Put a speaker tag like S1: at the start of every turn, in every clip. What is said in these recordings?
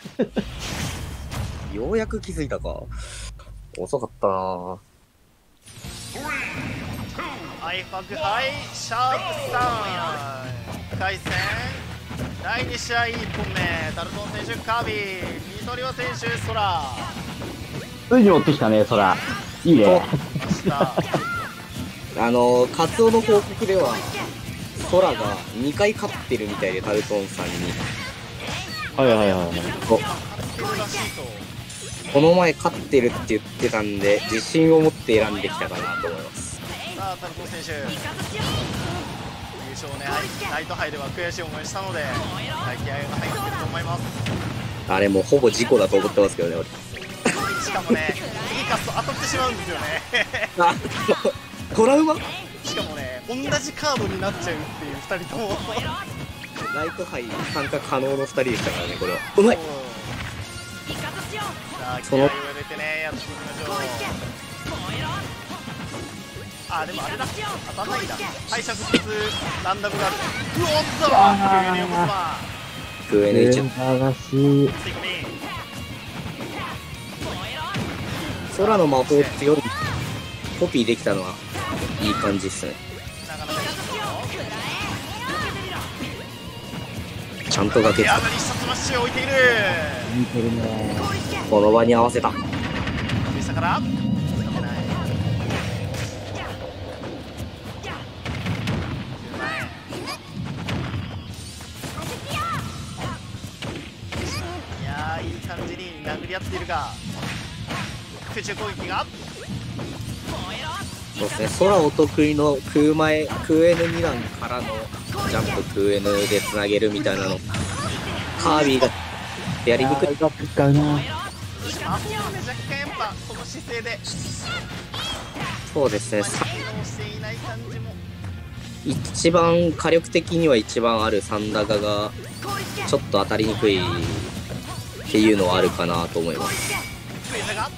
S1: ようやく気づいたか。遅かったな。
S2: ハイファグハイシャープさん1回戦第2試合1本目ダルトン選手カービィミトリワ選手ソラ
S3: ついに持ってきたね、そら。いいね。
S1: カツオの報告ではソラが2回勝ってるみたいで、タルトンさんに。
S3: はいはいはい。
S1: この前勝ってるって言ってたんで、自信を持って選んできたかなと思います。
S2: さあタルトン選手優勝ね、ナイト杯では悔しい思いしたので気合が入ってると思います。
S1: あれもうほぼ事故だと思ってますけどね、俺。
S2: しかもね、次勝つと当たってしまうんですよね。
S1: あ、トラウマ。
S2: しかもね、同じカードになっちゃうっていう2人とも。
S1: ナイト杯参加可能の2人でしたからね、これは。うまい。
S2: さあ気合を入れてね、やっていきましょう。あ、でもあれだ、当たんないんだ。敗者復活ランダムがある。うおっと急に横妻
S1: クエネ1。
S3: 吸い
S2: 吸い込み
S1: 空の魔法強い。コピーできたのはいい感じっすね。
S2: なかなかいいですよ。
S1: ちゃんと崖
S2: 上がり下スマッシュを置いている。
S3: 見てるね。
S1: この場に合わせた。
S2: 下からいやー、いい感じに殴り合っているが空中攻撃が
S1: そうですね、空お得意の空前、空 N2 段からのジャンプ空 N でつなげるみたいなの、カービィがやりにくい。
S3: 使うな。
S2: 若干やっぱこの姿勢で
S1: そうですね、
S2: 機能していない感じも。
S1: 一番火力的には一番あるサンダガがちょっと当たりにくいっていうのはあるかなと思います。
S2: クエザが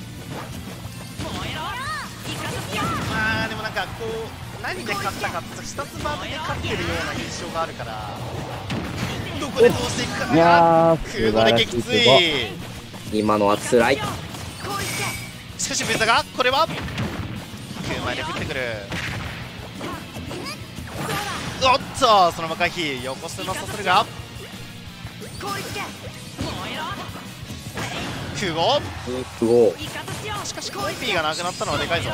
S2: まあでもなんかこう何で勝ったかって下ツバで勝ってるような印象があるから、どこでどうしていくか
S3: いや
S2: 空母で撃墜。
S1: 今のは辛い。
S2: しかしベザがこれは空前で降ってくる。おっとそのまま回避横捨てのさせるが空母しかしコピーがなくなったのはでかいぞ。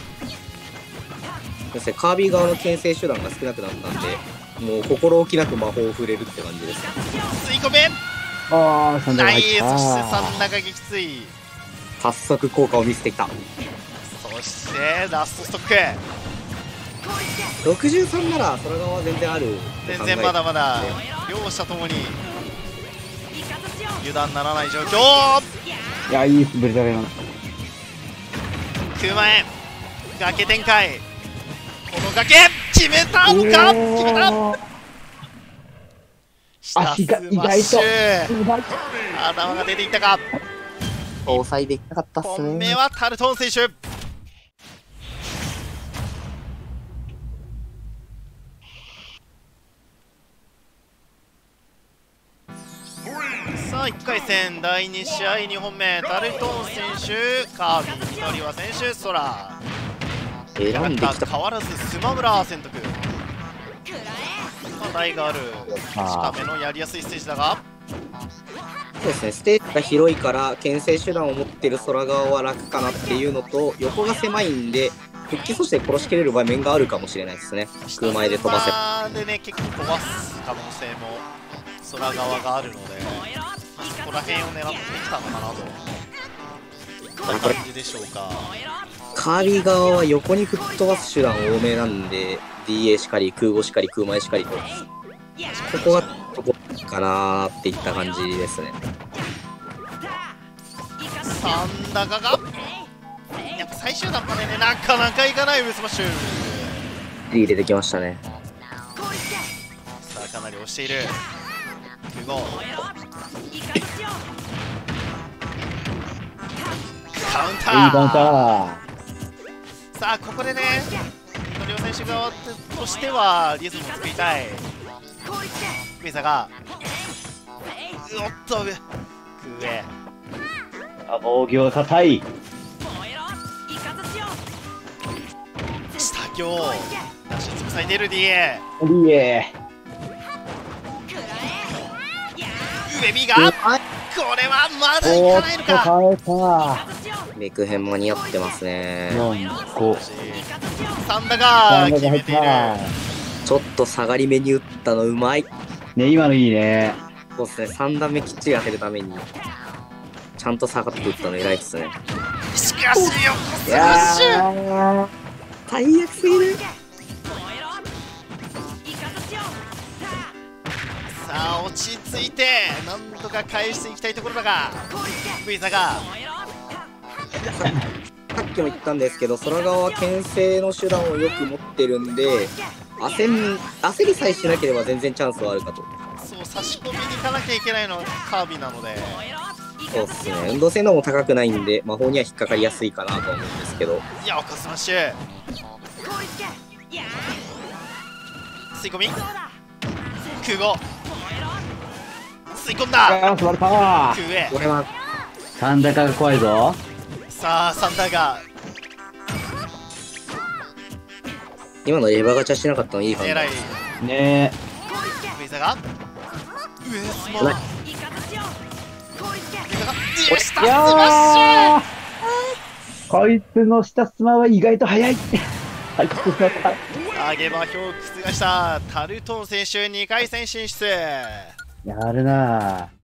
S1: そしてカービィ側の牽制手段が少なくなったんで、もう心置きなく魔法を触れるって感じです。
S2: 吸い込め
S3: ああ、サンダー
S2: ナイス。
S3: 入った。
S2: そしてサンダが撃墜。
S1: 早速効果を見せてきた。
S2: そしてラストストック
S1: 63なら空側は全然ある。
S2: 全然まだまだ両者ともに油断ならない状況。
S3: いや、いい滑りだな。
S2: 空前崖展開。この崖決めたのか、決めた。
S3: 足が意外と
S2: 頭が出ていったか。
S1: 抑えできなかったっす
S2: 1本目
S1: ね。
S2: はタルトン選手。さあ1回戦第2試合2本目タルトン選手カービィミトリワ選手ソラ
S1: 選んできた。
S2: 変わらずスマブラ選択。課題がある近めのやりやすいステージだが、
S1: そうですね、ステージが広いから牽制手段を持ってる空側は楽かなっていうのと、横が狭いんで復帰阻止で殺しきれる場面があるかもしれないですね。空前で飛ばせば
S2: でね、結構飛ばす可能性も空側があるので、そこら辺を狙ってきたのかなといった感じでしょうか。
S1: カービィ側は横に吹っ飛ばす手段多めなんで、 DA しかり空母しかり空前しかりと、ここがとこかなーっていった感じですね。
S2: サンダガがやっぱ最終段までね、なかなかいかない上スマッシュ。
S1: リー出てきましたね。
S2: さあかなり押している空母カウンター。
S3: いいカウンター。
S2: さあここでね、両選手側としてはリズムを作りたい。クイザがおっと空上
S3: あ、防御硬い。
S2: 下行出し潰されてる DA
S3: いいえ。
S2: 上 B がこれはまだい
S3: おーっ
S2: かないのか。
S3: と変えた。
S1: メクヘン間に合ってますね。
S3: 4、5。
S2: サンダが決めている。
S1: ちょっと下がり目に打ったのうまい。
S3: ね、今のいいね。
S1: そうですね、3段目きっちり当てるためにちゃんと下がって打ったの偉いっすね。
S2: しかし横ス
S3: い
S2: マッシュ。
S3: やー、
S1: 最悪すぎる。
S2: さあ落ち着いてなんとか返していきたいところだがクイザが
S1: さっきも言ったんですけど、空側は牽制の手段をよく持ってるんで、焦りさえしなければ全然チャンスはあるかと。
S2: そう差し込みに行かなきゃいけないのカービィなので、
S1: そうっすね、運動性能も高くないんで魔法には引っかかりやすいかなと思うんですけど。
S2: いや横スマッシュ吸い込み空後吸い込んだ
S3: あー、座れた。
S2: 空上
S1: これは
S3: 三高が怖いぞ。
S2: さあサンダーが
S1: 今のレバーガチャしなかったのいい判断
S2: 狙い
S3: ね
S2: クイザが上スマ
S1: うまい
S2: クイザが下ス
S3: え。いや
S2: マッシュ
S3: ー、こいつの下スマは意外と速い。はい、ここだった。
S2: 上げ場表を覆したタルトン選手2回戦進出。
S3: やるなぁ。